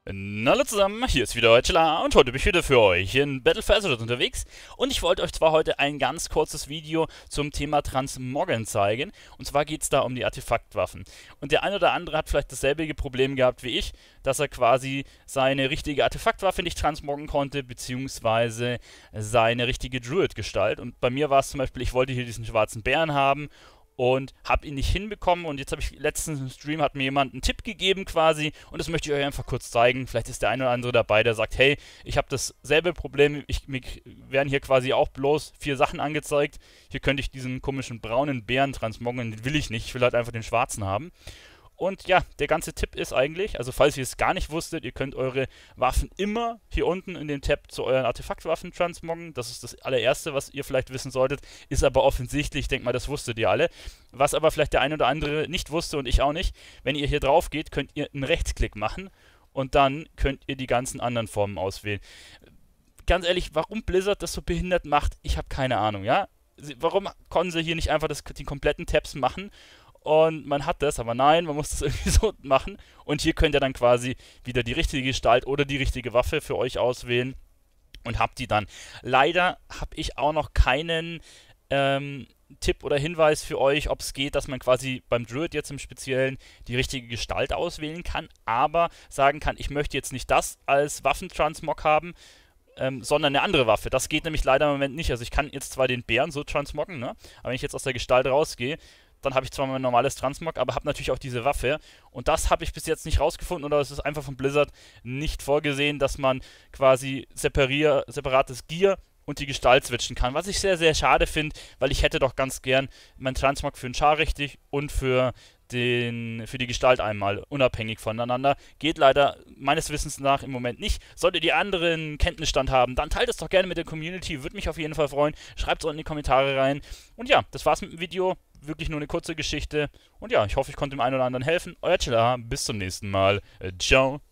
Hallo zusammen, hier ist wieder euer Chilla und heute bin ich wieder für euch in Battle for Azeroth unterwegs und ich wollte euch zwar heute ein ganz kurzes Video zum Thema Transmoggen zeigen und zwar geht es da um die Artefaktwaffen und der ein oder andere hat vielleicht dasselbe Problem gehabt wie ich, dass er quasi seine richtige Artefaktwaffe nicht transmoggen konnte, beziehungsweise seine richtige Druid-Gestalt und bei mir war es zum Beispiel, ich wollte hier diesen schwarzen Bären haben und habe ihn nicht hinbekommen und jetzt habe ich letztens im Stream hat mir jemand einen Tipp gegeben quasi und das möchte ich euch einfach kurz zeigen. Vielleicht ist der eine oder andere dabei, der sagt, hey, ich habe dasselbe Problem, mir werden hier quasi auch bloß 4 Sachen angezeigt. Hier könnte ich diesen komischen braunen Bären transmoggen, den will ich nicht, ich will halt einfach den schwarzen haben. Und ja, der ganze Tipp ist eigentlich, also falls ihr es gar nicht wusstet, ihr könnt eure Waffen immer hier unten in dem Tab zu euren Artefaktwaffen transmoggen. Das ist das allererste, was ihr vielleicht wissen solltet. Ist aber offensichtlich, ich denke mal, das wusstet ihr alle. Was aber vielleicht der eine oder andere nicht wusste und ich auch nicht, wenn ihr hier drauf geht, könnt ihr einen Rechtsklick machen und dann könnt ihr die ganzen anderen Formen auswählen. Ganz ehrlich, warum Blizzard das so behindert macht, ich habe keine Ahnung, ja? Warum konnten sie hier nicht einfach die kompletten Tabs machen und man hat das, aber nein, man muss das irgendwie so machen. Und hier könnt ihr dann quasi wieder die richtige Gestalt oder die richtige Waffe für euch auswählen und habt die dann. Leider habe ich auch noch keinen Tipp oder Hinweis für euch, ob es geht, dass man quasi beim Druid jetzt im Speziellen die richtige Gestalt auswählen kann, aber sagen kann, ich möchte jetzt nicht das als Waffentransmog haben, sondern eine andere Waffe. Das geht nämlich leider im Moment nicht. Also ich kann jetzt zwar den Bären so transmoggen, ne? Aber wenn ich jetzt aus der Gestalt rausgehe, dann habe ich zwar mein normales Transmog, aber habe natürlich auch diese Waffe. Und das habe ich bis jetzt nicht rausgefunden oder es ist einfach von Blizzard nicht vorgesehen, dass man quasi separates Gear und die Gestalt switchen kann. Was ich sehr, sehr schade finde, weil ich hätte doch ganz gern mein Transmog für den Char richtig und für die Gestalt einmal, unabhängig voneinander. Geht leider meines Wissens nach im Moment nicht. Solltet ihr anderen Kenntnisstand haben, dann teilt es doch gerne mit der Community, würde mich auf jeden Fall freuen. Schreibt es unten in die Kommentare rein. Und ja, das war's mit dem Video. Wirklich nur eine kurze Geschichte. Und ja, ich hoffe, ich konnte dem einen oder anderen helfen. Euer Chilla, bis zum nächsten Mal. Ciao.